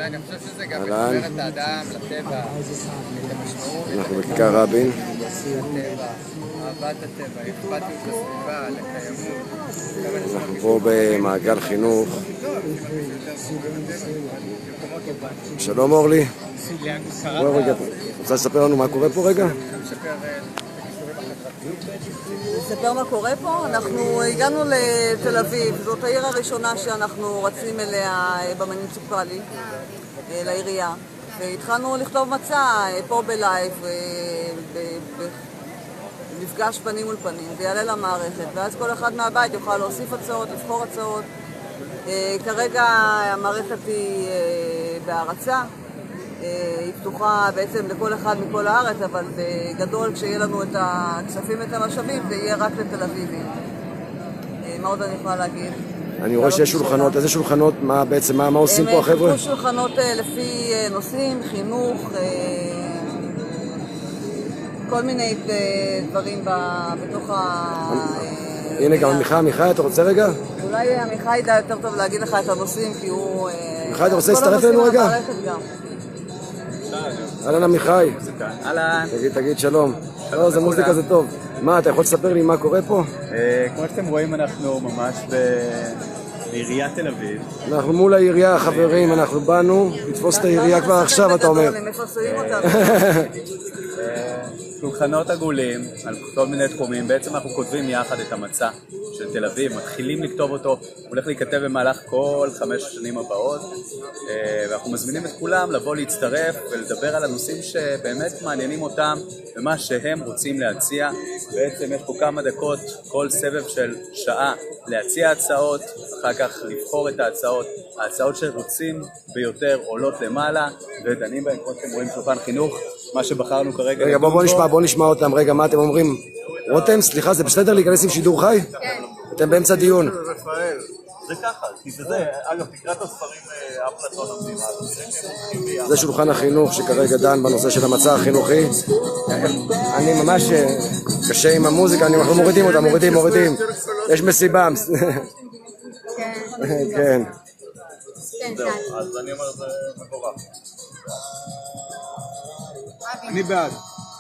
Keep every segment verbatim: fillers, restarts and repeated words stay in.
ואני חושב שזה גם מחבר את האדם לטבע, את המשמעות, אנחנו בכיכר רבין. לטבע, אהבת הטבע, אכפתיות לסביבה, לקיימות. אנחנו פה במעגל חינוך. שלום אורלי. רוצה לספר לנו מה קורה פה רגע? נספר מה קורה פה? אנחנו הגענו לתל אביב, זאת העיר הראשונה שאנחנו רצים אליה במוניציפלי, לעירייה, והתחלנו לכתוב מצע פה בלייב, במפגש פנים מול פנים, זה יעלה למערכת, ואז כל אחד מהבית יוכל להוסיף הצעות, לבחור הצעות. כרגע המערכת היא בהרצה, היא פתוחה בעצם לכל אחד מכל הארץ, אבל בגדול כשיהיה לנו את הכספים ואת המשאבים זה יהיה רק לתל אביבים. מה עוד אני יכולה להגיד? אני רואה שיש שולחנות, איזה שולחנות, מה בעצם, מה עושים פה החבר'ה? הם חילקו שולחנות לפי נושאים, חינוך, כל מיני דברים בתוך ה... הנה גם עמיחי, עמיחי, אתה רוצה רגע? אולי עמיחי ידע יותר טוב להגיד לך את הנושאים, כי הוא... עמיחי, אתה רוצה להצטרף אלינו רגע? אהלן עמיחי. אהלן. תגיד, תגיד שלום. לא, זה מוזיקה זה טוב. מה, אתה יכול לספר לי מה קורה פה? כמו שאתם רואים, אנחנו ממש בעיריית תל אביב. אנחנו מול העירייה, חברים, אנחנו באנו לתפוס את העירייה כבר עכשיו, אתה אומר. הם מפרסמים אותנו. שולחנות עגולים על כל מיני תחומים, בעצם אנחנו כותבים יחד את המצע של תל אביב, מתחילים לכתוב אותו, הוא הולך להיכתב במהלך כל חמש השנים הבאות, ואנחנו מזמינים את כולם לבוא להצטרף ולדבר על הנושאים שבאמת מעניינים אותם ומה שהם רוצים להציע. בעצם יש פה כמה דקות, כל סבב של שעה להציע הצעות, אחר כך לבחור את ההצעות, ההצעות שרוצים ביותר עולות למעלה ודנים בהן, כמו שאתם רואים שולחן חינוך, מה שבחרנו כרגע. רגע, בוא, בוא נשמע, בוא נשמע אותם. רגע, מה אתם אומרים? רותם, סליחה, זה בסדר להיכנס עם שידור חי? כן. אתם באמצע דיון. זה ככה, כי זה זה, אגב, תקרא את הספרים אפלטון המדינה, זה שולחן החינוך שכרגע דן בנושא של המצע החינוכי. אני ממש קשה עם המוזיקה, אנחנו מורידים אותה, מורידים, מורידים. יש מסיבה. כן. אז אני אומר, זה מבורך. אני בעד.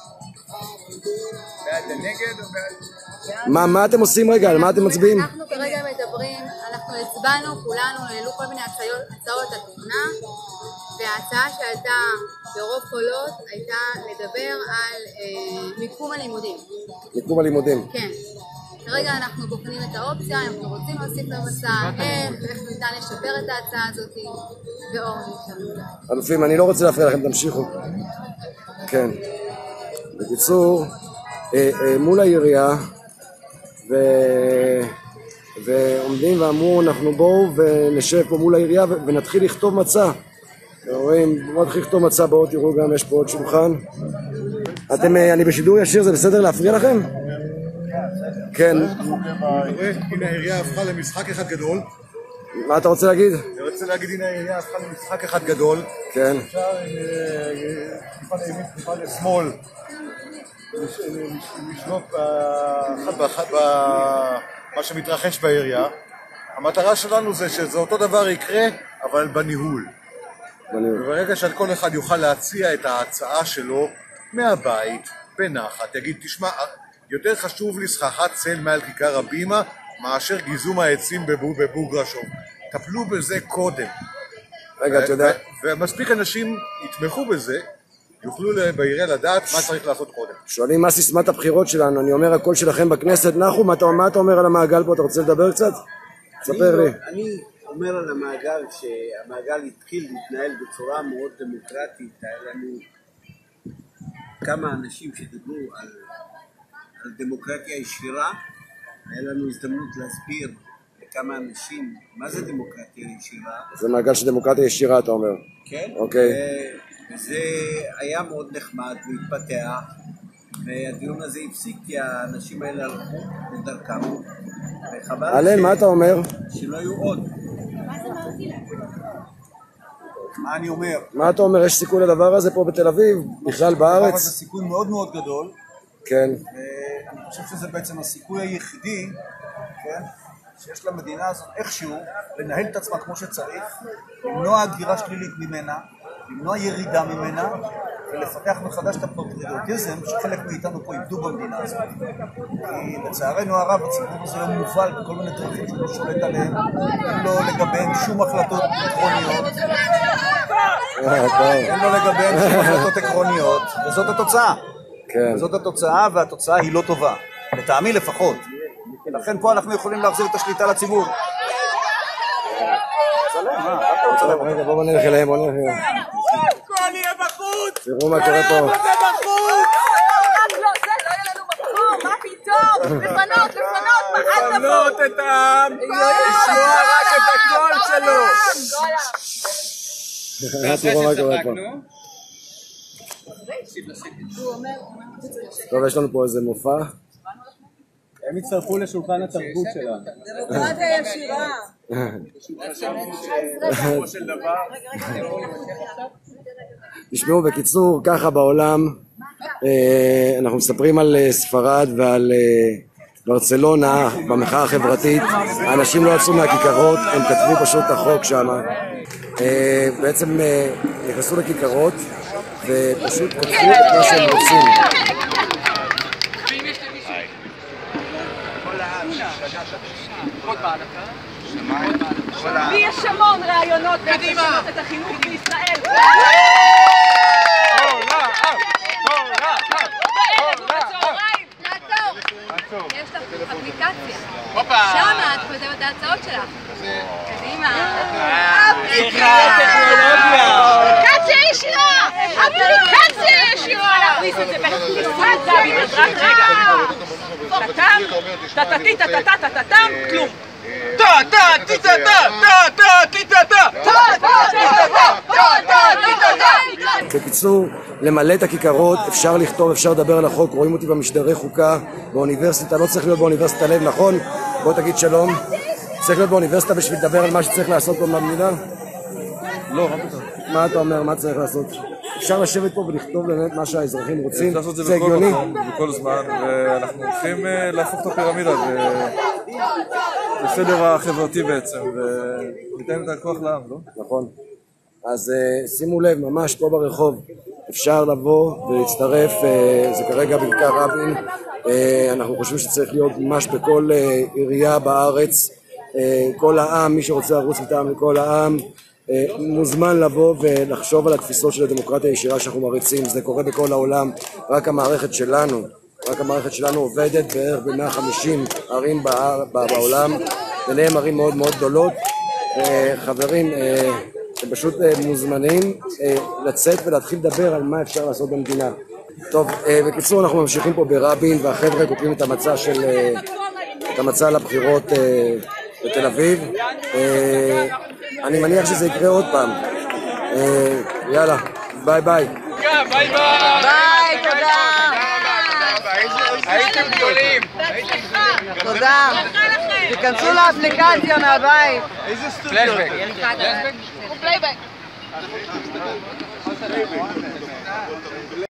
בעד לנגד או בעד? מה, מה אתם עושים רגע? על מה אתם מצביעים? אנחנו כרגע מדברים, אנחנו הצבענו, כולנו העלו כל מיני הצעות על תמונה, וההצעה שעלתה ברוב קולות הייתה לדבר על מיקום הלימודים. מיקום הלימודים. כן. כרגע אנחנו בוחנים את האופציה, אנחנו רוצים להוסיף למצע, איך ניתן לשפר את ההצעה הזאת, ואור נשאר. אלופים, אני לא רוצה להפריע לכם, תמשיכו. כן. בקיצור, מול העירייה, ועומדים ואמרו, אנחנו בואו ונשב פה מול העירייה ונתחיל לכתוב מצע. אתם רואים, בואו נתחיל לכתוב מצע, בואו תראו גם, יש פה עוד שולחן. אתם, אני בשידור ישיר, זה בסדר להפריע לכם? כן. הנה העירייה הפכה למשחק אחד גדול. מה אתה רוצה להגיד? אני רוצה להגיד, הנה העירייה הפכה למשחק אחד גדול. כן. אפשר טיפה לימין, טיפה לשמאל, לשלוט במה שמתרחש בעירייה. המטרה שלנו זה שזה אותו דבר יקרה, אבל בניהול. וברגע שכל אחד יוכל להציע את ההצעה שלו מהבית, בנחת, יגיד, תשמע, יותר חשוב לי סככת צל מעל כיכר הבימה מאשר גיזום העצים בבוגרשוב. טפלו בזה קודם. רגע, אתה יודע... ומספיק אנשים יתמכו בזה, יוכלו בעירייה לדעת מה צריך לעשות קודם. שואלים מה סיסמת הבחירות שלנו, אני אומר הקול שלכם בכנסת. נחום, מה אתה אומר על המעגל פה? אתה רוצה לדבר קצת? ספר לי. אני אומר על המעגל שהמעגל התחיל להתנהל בצורה מאוד דמוקרטית. היה לנו כמה אנשים שדיברו על על דמוקרטיה ישירה, היה לנו הזדמנות להסביר לכמה אנשים מה זה דמוקרטיה ישירה. זה מעגל של דמוקרטיה ישירה, אתה אומר. כן. אוקיי. וזה היה מאוד נחמד והתפתח, והדיון הזה הפסיק כי האנשים האלה הלכו לדרכם. אלן, מה אתה אומר? שלא היו עוד. מה אני אומר? מה אתה אומר? יש סיכוי לדבר הזה פה בתל אביב, בכלל בארץ? זה סיכוי מאוד מאוד גדול. כן. אני חושב שזה בעצם הסיכוי היחידי, כן, שיש למדינה הזאת איכשהו לנהל את עצמה כמו שצריך, למנוע הגירה שלילית ממנה, למנוע ירידה ממנה, ולפתח מחדש את הפטריוטיזם שחלק מאיתנו פה איבדו במדינה הזאת. כי לצערנו הרב הציבור הזה לא מובל בכל מיני דרכים שהוא לא שולט עליהם, אין לו לגביהם שום החלטות עקרוניות. אין לו לגביהם שום החלטות עקרוניות, וזאת התוצאה. וזאת התוצאה, והתוצאה היא לא טובה. לטעמי לפחות. לכן פה אנחנו יכולים להחזיר את השליטה לציבור. רגע, בואו נלך אליהם, בואו נלך אליהם. הכל יהיה בחוץ! תראו מה קורה פה. זה בחוץ! לא, זה לא יהיה לנו מקום, מה פתאום? לפנות, לפנות, מה אל תבוא? לפנות את העם! לשמוע רק את הקול שלו! תראו מה קורה פה. טוב, יש לנו פה איזה מופע. הם יצטרפו לשולחן התרבות שלנו. דמוקרטיה ישירה. תשמעו, בקיצור, ככה בעולם, אנחנו מספרים על ספרד ועל ברצלונה, במחאה החברתית, האנשים לא יצאו מהכיכרות, הם כתבו פשוט את החוק שם, בעצם נכנסו לכיכרות ופשוט כתבו את מה שהם רוצים. לי יש המון רעיונות לשנות את החינוך בישראל. יש לך אפליקציה. שמה את כותבת את ההצעות שלך. קדימה. אפליקציה ישירה! אפליקציה ישירה! להכניס את זה באפליקציה. רק רגע. טאטם, טאטטי, טאטטה, טאטטם, כלום. טה, טה, טיטה, טה, טה, טיטה, טה, בקיצור, למלא את הכיכרות, אפשר לכתוב, אפשר לדבר על החוק, רואים אותי במשדרי חוקה, באוניברסיטה, לא צריך להיות באוניברסיטה לב, נכון? בוא תגיד שלום. צריך להיות באוניברסיטה בשביל לדבר על מה שצריך לעשות פה במדינה? לא, מה פתאום? מה אתה אומר, מה צריך לעשות? אפשר לשבת פה ולכתוב באמת מה שהאזרחים רוצים? אפשר לעשות את זה בכל מקום, בכל זמן, ואנחנו הולכים להפוך את הפירמידה לסדר החברתי בעצם, וניתן את הכוח לעם, לא? נכון. אז שימו לב, ממש פה ברחוב אפשר לבוא ולהצטרף, זה כרגע בכיכר רבין, אנחנו חושבים שצריך להיות ממש בכל עירייה בארץ, כל העם, מי שרוצה לרוץ מטעם לכל העם, מוזמן לבוא ולחשוב על התפיסות של הדמוקרטיה הישירה שאנחנו מריצים. זה קורה בכל העולם, רק המערכת שלנו, רק המערכת שלנו עובדת בערך ב-מאה וחמישים ערים בעולם, ביניהם ערים מאוד מאוד גדולות. חברים, אתם פשוט מוזמנים לצאת ולהתחיל לדבר על מה אפשר לעשות במדינה. טוב, בקיצור אנחנו ממשיכים פה ברבין, והחבר'ה כותבים את המצע של, את המצע לבחירות בתל אביב. אני מניח שזה יקרה עוד פעם. יאללה, ביי ביי. ביי ביי. ביי, תודה. הייתם גדולים. תודה. תיכנסו לאפליקציה מהבית. איזה פלשבק. פלייבק.